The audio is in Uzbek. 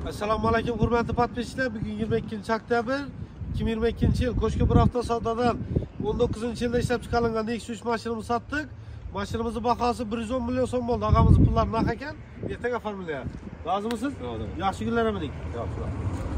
Assalomu alaykum hurmatli podpischilar. Bugun 22-oktyabr 2022 yil. Ko'shki bir hafta savdodan 19-yilda ishlab chiqarilgan Nexus 3 mashinamizni sotdik. Mashinamizning bahosi 110 million so'm bo'ldi. Og'amiz pullari naq ekan. Ertaga oformilyapti. Rozimisiz? Yaxshi kunlar amiring. Yaxshi.